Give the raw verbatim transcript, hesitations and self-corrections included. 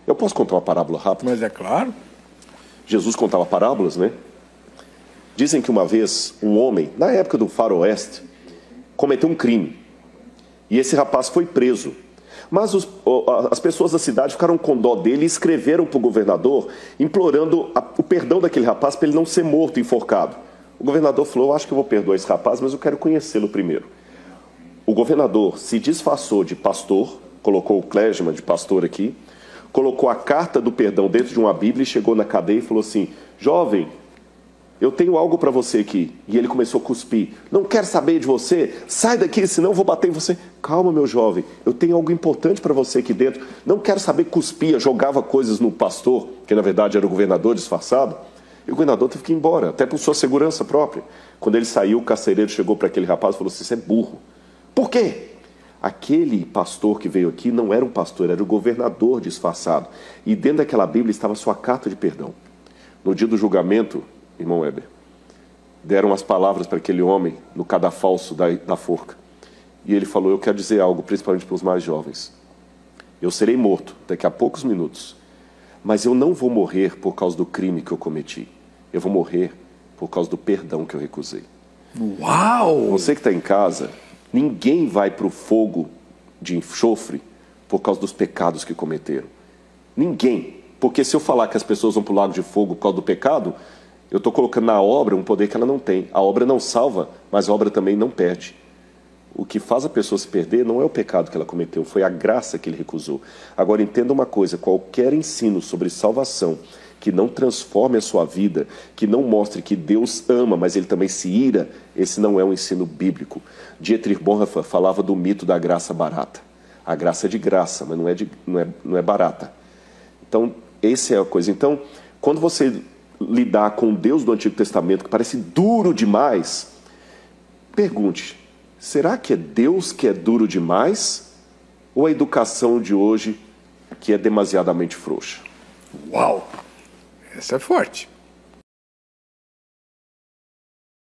Eu posso contar uma parábola rápida? Mas é claro. Jesus contava parábolas, né? Dizem que uma vez um homem, na época do faroeste, cometeu um crime. E esse rapaz foi preso. Mas os, as pessoas da cidade ficaram com dó dele e escreveram para o governador implorando a, o perdão daquele rapaz para ele não ser morto, enforcado. O governador falou, eu acho que eu vou perdoar esse rapaz, mas eu quero conhecê-lo primeiro. O governador se disfarçou de pastor, colocou o clergyman de pastor aqui, colocou a carta do perdão dentro de uma Bíblia e chegou na cadeia e falou assim, jovem, eu tenho algo para você aqui. E ele começou a cuspir. Não quero saber de você. Sai daqui, senão eu vou bater em você. Calma, meu jovem. Eu tenho algo importante para você aqui dentro. Não quero saber, cuspia, jogava coisas no pastor, que na verdade era o governador disfarçado. E o governador teve que ir embora, até por sua segurança própria. Quando ele saiu, o carcereiro chegou para aquele rapaz e falou assim, você é burro. Por quê? Aquele pastor que veio aqui não era um pastor, era o governador disfarçado. E dentro daquela Bíblia estava a sua carta de perdão. No dia do julgamento, irmão Weber, deram as palavras para aquele homem no cadafalso da, da forca. E ele falou, eu quero dizer algo, principalmente para os mais jovens. Eu serei morto daqui a poucos minutos, mas eu não vou morrer por causa do crime que eu cometi. Eu vou morrer por causa do perdão que eu recusei. Uau! Você que está em casa, ninguém vai para o fogo de enxofre por causa dos pecados que cometeram. Ninguém. Porque se eu falar que as pessoas vão para o lago de fogo por causa do pecado, eu estou colocando na obra um poder que ela não tem. A obra não salva, mas a obra também não perde. O que faz a pessoa se perder não é o pecado que ela cometeu, foi a graça que ele recusou. Agora, entenda uma coisa, qualquer ensino sobre salvação que não transforme a sua vida, que não mostre que Deus ama, mas ele também se ira, esse não é um ensino bíblico. Dietrich Bonhoeffer falava do mito da graça barata. A graça é de graça, mas não é, de, não é, não é barata. Então, essa é a coisa. Então, quando você lidar com o Deus do Antigo Testamento, que parece duro demais, pergunte, será que é Deus que é duro demais? Ou a educação de hoje que é demasiadamente frouxa? Uau! Essa é forte.